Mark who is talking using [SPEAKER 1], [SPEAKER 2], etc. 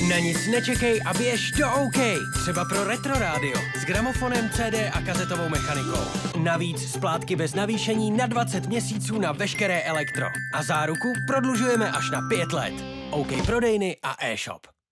[SPEAKER 1] Na nic nečekej a běž do OK. Třeba pro Retro rádio s gramofonem, CD a kazetovou mechanikou. Navíc splátky bez navýšení na 20 měsíců na veškeré elektro. A záruku prodlužujeme až na 5 let. OK prodejny a e-shop.